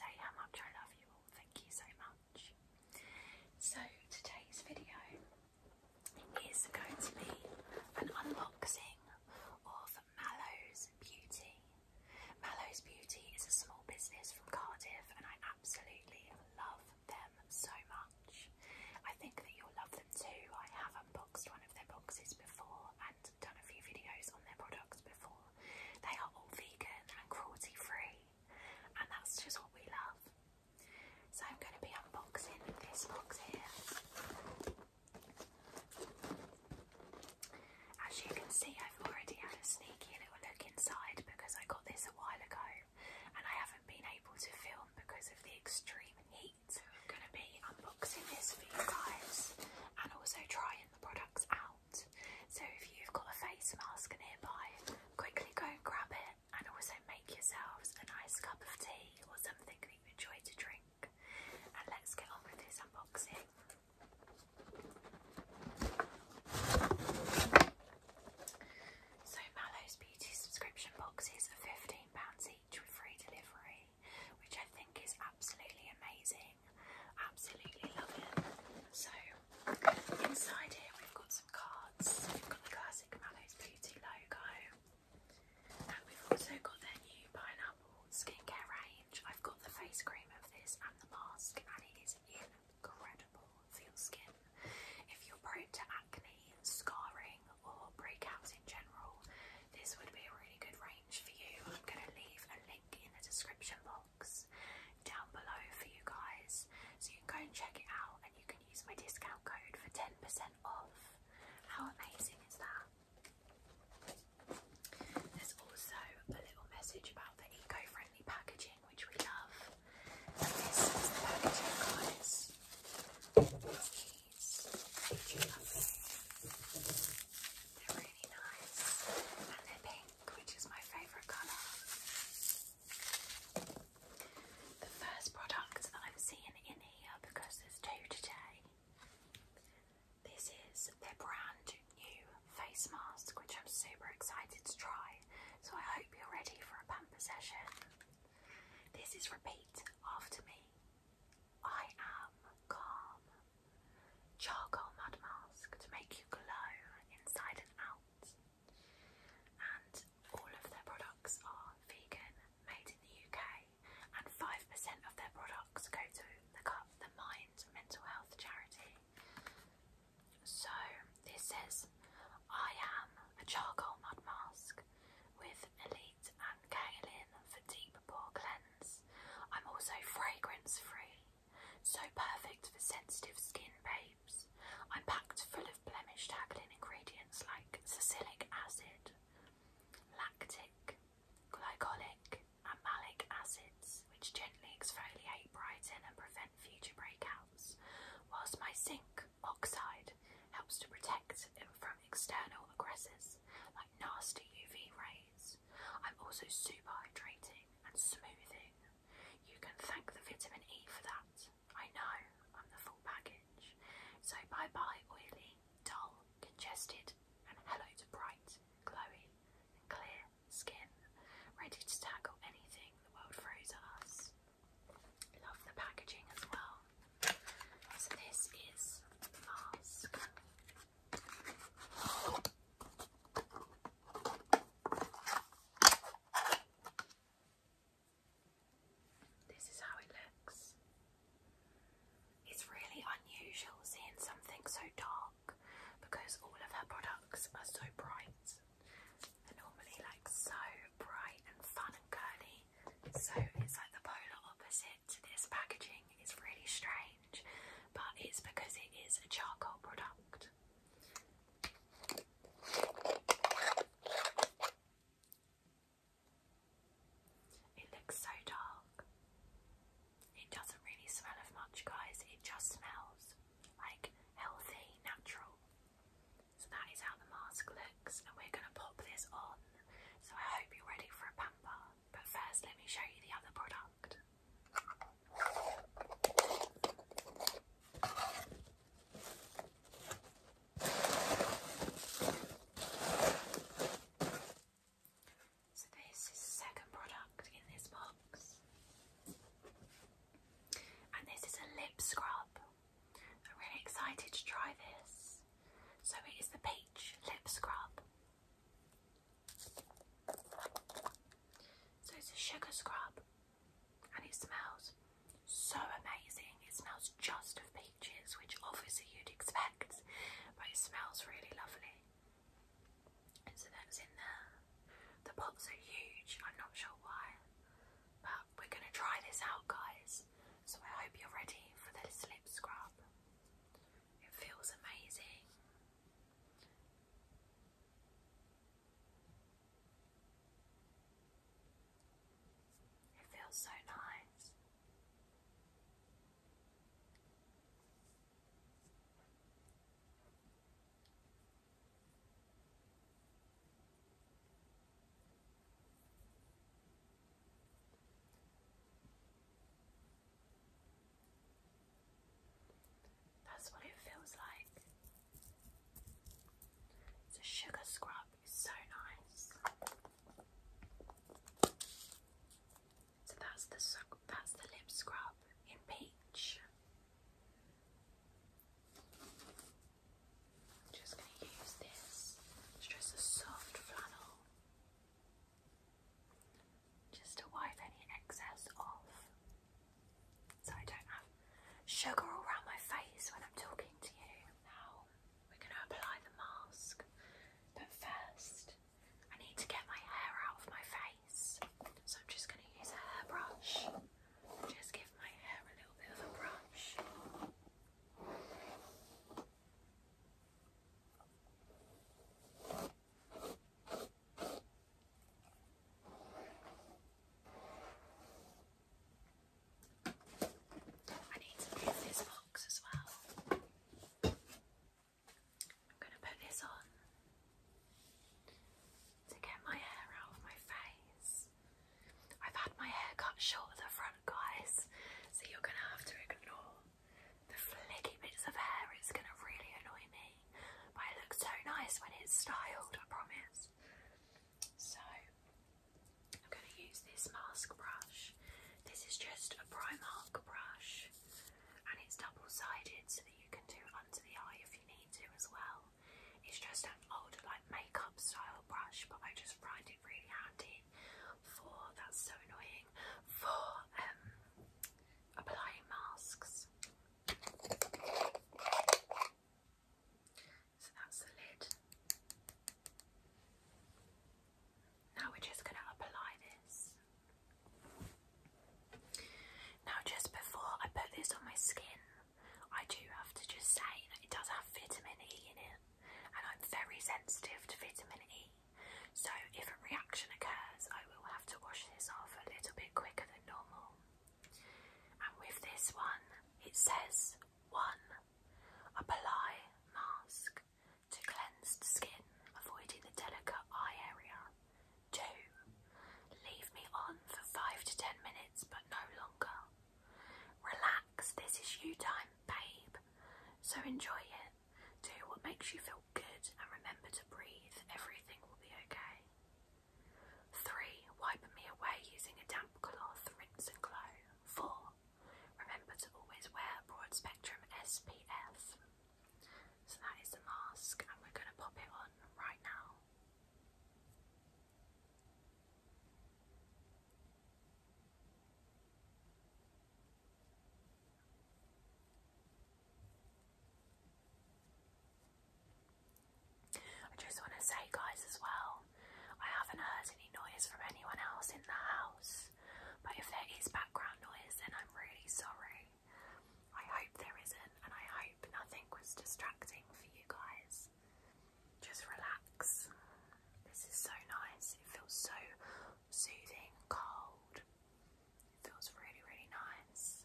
say how much I love you all. Thank you so much. So today's video is going to be an unboxing of Mallows Beauty. Mallows Beauty is a small business from Cardiff and I absolutely love them so much. I think that you'll love them too. I have unboxed one of their boxes before and done a few videos on their products before. They are all vegan and cruelty free and that's just what we love. So I'm going to be unboxing this box here. As you can see, I've already had a sneaky little look inside because I got this a while ago and I haven't been able to film because of the extreme heat. So I'm going to be unboxing this for you guys and also trying the products out. So if you've got a face mask nearby, quickly go and grab it and also make yourselves a nice cup of tea or something that you enjoy to drink. And let's get on with this unboxing. So Mallows Beauty subscription boxes are £15 each with free delivery, which I think is absolutely amazing. Absolutely love it. So inside here we've got some cards. We've got the classic Mallows Beauty logo. And we've also got their new pineapple skincare range. I've got the face cream of this and the mask and it is incredible for your skin. If you're prone to acne, scarring or breakouts in general, this would be a really good range for you. I'm going to leave a link in the description box down below for you guys so you can go and check it out and you can use my discount code for 10% off. How amazing is that? There's also a little message about the eco-friendly packaging, which we love. And this is the packaging, guys. These lovely. They're really nice. And they're pink, which is my favourite colour. The first product that I'm seeing in here, because there's two today, this is their brand new face mask, which I'm super excited to try. So I hope you're ready for a pamper session. This is repeat after me. I am calm. Charcoal mud mask to make you glow inside and out. And all of their products are vegan, made in the UK, and 5% of their products go to the Mind Mental Health charity. So this says, I am a charcoal mud mask with elite and kaolin for deep pore cleanse. I'm also fragrance free, so perfect for sensitive skin babes. I'm packed full of blemish tackling ingredients like salicylic acid, lactic, glycolic and malic acids, which gently exfoliate, brighten and prevent future breakouts, whilst my zinc oxide helps to protect them from external aggressors like nasty UV rays. I'm also super hydrating and smoothing. You can thank the vitamin E for that. I know, I'm the full package. So bye bye oily, dull, congested, and hello to bright, glowy and clear skin, ready to tackle anything the world throws at us. Love the packaging as well. So this is the mask. This is how it looks. It's really unusual seeing something so dark because all of her products are so bright. They're normally like so bright and fun and girly. So it's like the polar opposite to this packaging. It's really strange, but it's because it is a charcoal product. It looks so dark. It doesn't really smell of much, guys. It just smells like healthy, natural. So that is how the mask looks, and we're going to pop this on. So I hope you're ready for a pamper. But first, let me show you the other product. pots are huge. I'm not sure why, but we're going to try this out, guys. So I hope you're ready for this lip scrub. It feels amazing. It feels so nice. That's what it feels like. It's a sugar scrub. It's so nice. So that's the lip scrub in peach. I'm just going to use this. It's just a soft flannel, just to wipe any excess off, so I don't have sugar all around my face when I'm talking to you. Now we're going to apply the mask, but first I need to get my hair out of my face, so I'm just going to use a hairbrush. Just give my hair a little bit of a brush. I need to move this box as well. I'm going to put this on to get my hair out of my face. I've had my hair cut short at the front, guys, so you're going to have to ignore the flicky bits of hair. It's going to really annoy me, but it looks so nice when it's styled, I promise. So I'm going to use this mask brush. This is just a Primark brush, and it's double-sided so that you can do it under the eye if you need to as well. It's just an old like makeup style brush, but I just find it really handy for, that's so annoying, for applying masks. So that's the lid. Now we're just going to apply this. Now just before I put this on my skin, I do have to just say that it does have vitamin E in it, and I'm very sensitive to vitamin E, so if a reaction occurs I will have to wash this off a little bit quicker than normal. And with this one it says 1. Apply mask to cleansed skin, avoiding the delicate eye area. 2. Leave me on for 5 to 10 minutes but no longer. Relax, this is you time, babe, so enjoy it. Do what makes you feel good and remember to breathe. Everything will be okay. 3. Wipe me away using a damp cloth. Rinse and glow. 4. Remember to always wear broad spectrum SPF. So that is the mask, and we're going to pop it on right now. I just want to say, guys, as well, I haven't heard any noise from anyone else in the house, but if there is background noise then I'm really sorry. I hope there isn't, and I hope nothing was distracting for you guys. Just relax. This is so nice. It feels so soothing, cold. It feels really, really nice.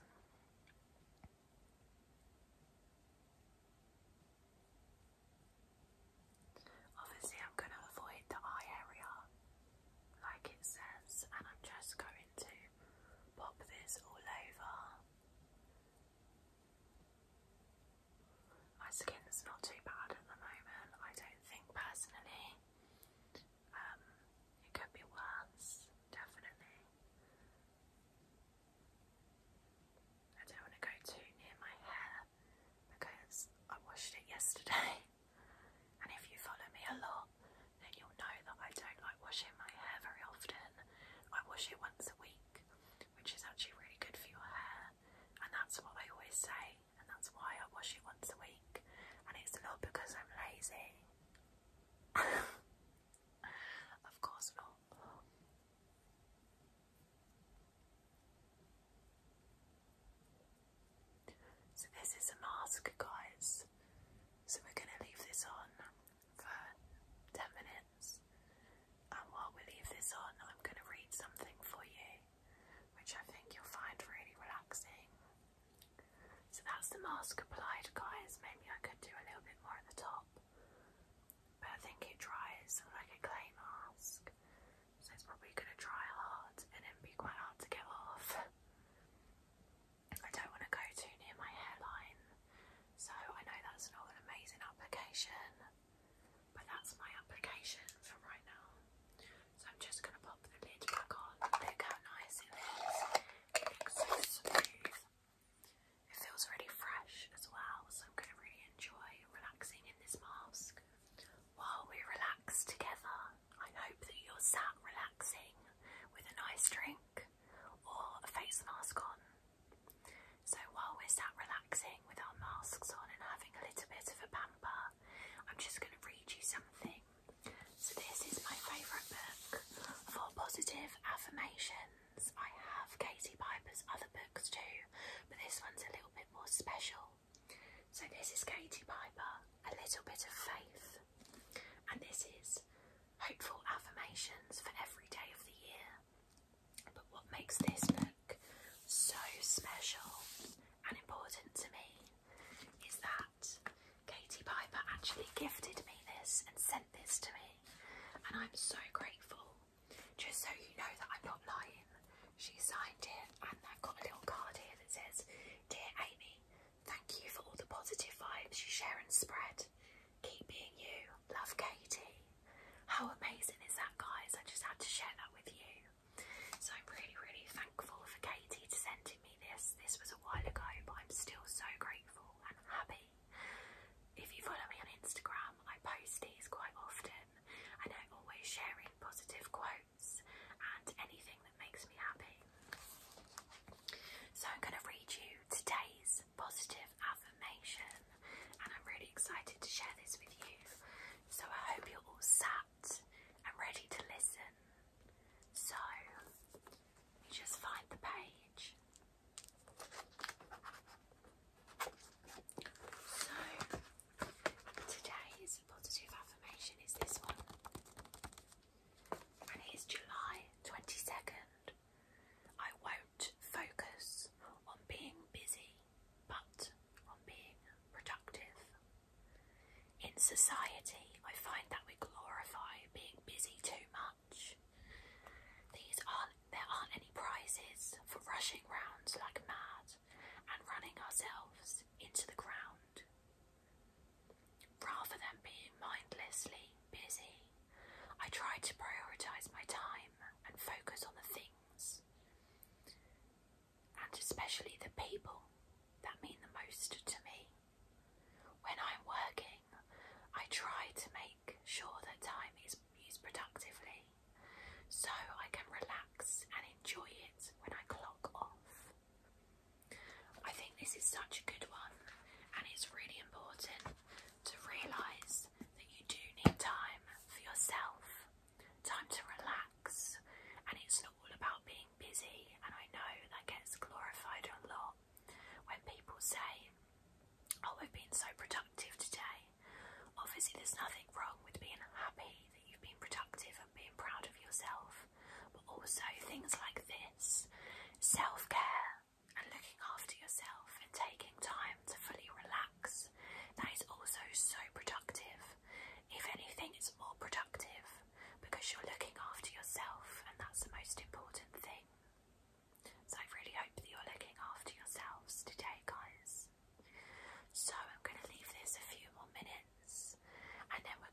Obviously I'm going to avoid the eye area like it says, and I'm just going to pop this all over. My skin's not too bad at the moment, I don't think, personally. It could be worse, definitely. I don't want to go too near my hair because I washed it yesterday, and if you follow me a lot then you'll know that I don't like washing my hair very often. I wash it once a week, which is actually really good for your hair, and that's what I always say, and that's why I wash it once a week, and it's not because I'm lazy. Of course not. this is a mask, guys. So we're going to leave this on for 10 minutes. And while we leave this on, I'm going to read something for you, which I think you'll find really relaxing. So that's the mask applied, guys. Maybe I could do a little bit more at the top, but I think it dries like a clay mask, so it's probably going to dry hard and then be quite hard to get off. I don't want to go too near my hairline, so I know that's not an amazing application, but that's my application for right now. So I'm just going to pop the lid back on. Look how nice it is. It looks so smooth. It feels really fresh as well, so I'm going to really enjoy relaxing in this mask. While we relax together, I hope that you're sat relaxing with a nice drink or a face mask on. So while we're sat relaxing with our masks on and having a little bit of a pamper, I'm just going to read you something. So this is my favourite book for positive affirmations. I have Katie Piper's other books too, but this one's a little bit more special. So this is Katie Piper, A Little Bit of Faith. And this is hopeful affirmations for every day of the year. But what makes this book so special and important to me is that Katie Piper actually gifted me this and sent this to me. And I'm so grateful. Just so you know that I'm not lying. She signed it, and I've got a little card here that says, "Dear Amy, thank you for all the positive vibes you share and spread. Keep being you. Love, Katie." How amazing is that, guys? I just had to share that with you. So I'm really, really thankful for Katie to sending me this. This was a while ago, but I'm still so grateful and happy. If you follow me on Instagram, I post these quite often, and I'm always sharing positive quotes and anything that makes me happy. So I'm going to read you today's positive affirmation, and I'm really excited to share this with you. So I hope you're all sat and ready to listen. So you just find the page. So today's positive affirmation is this one, and it is July 22nd. I won't focus on being busy, but on being productive. In society, I find that we glorify being busy too much. There aren't any prizes for rushing round like mad and running ourselves into the ground. Rather than being mindlessly busy, I try to prioritise my time and focus on the things, and especially the people that mean the most to me. When I'm working, I try to make sure that time is used productively, so I can relax and enjoy it when I clock off. I think this is such a good one, and it's really important to realise that you do need time for yourself, time to relax, and it's not all about being busy. And I know that gets glorified a lot when people say, "Oh, we've been so productive today." Obviously there's nothing wrong with being happy that you've been productive and being proud of yourself, but also things like this, self-care and looking after yourself and taking time to fully relax, that is also so productive. If anything, it's more productive because you're looking after yourself, and that's the most important thing. So I really hope that you're looking after yourselves today, guys. So I'm going to leave this a few more minutes, and then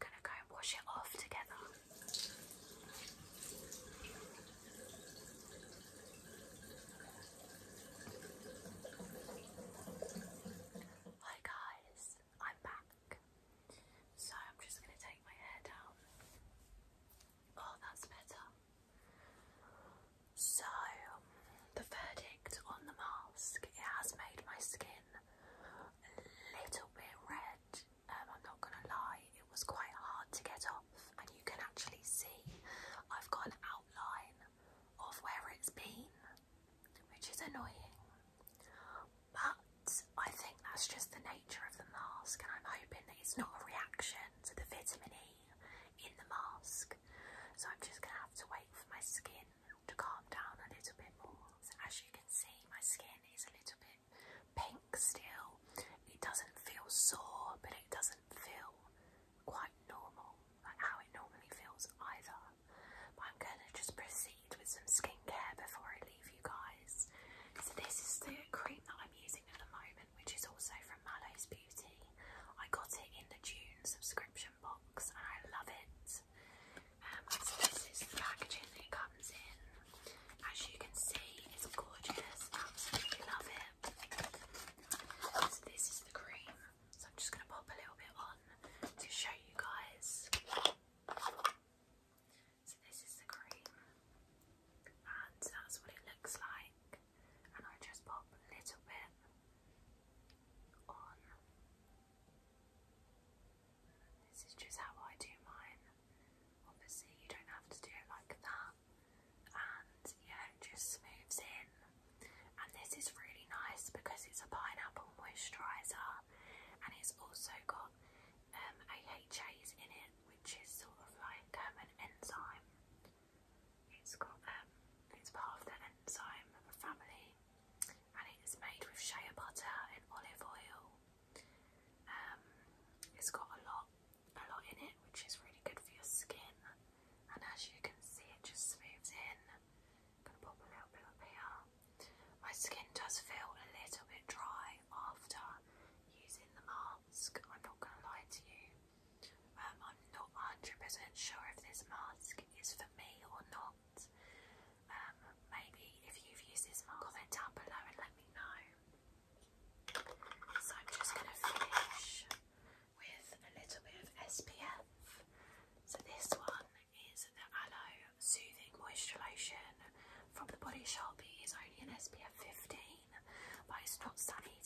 sure if this mask is for me or not. Maybe if you've used this mask, comment down below and let me know. So I'm just going to finish with a little bit of SPF. So this one is the Aloe Soothing Moisture Lotion from the Body Shop. It is only an SPF 15, but it's not sunny